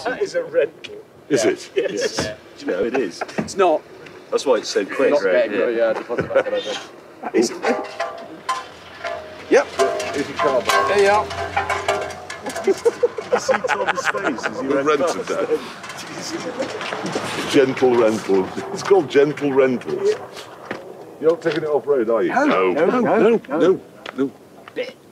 That is a rental. Is it? Yes. Yeah. You know, it is. It's not. That's why it's so quick. Not Right? getting deposit back on it. That is a rental. Yep. Here's your car back. There you are. You see Tom's face as he We went rented past. that. Gentle rental. It's called gentle rentals. You're not taking it off road, are you? No. No. Bit.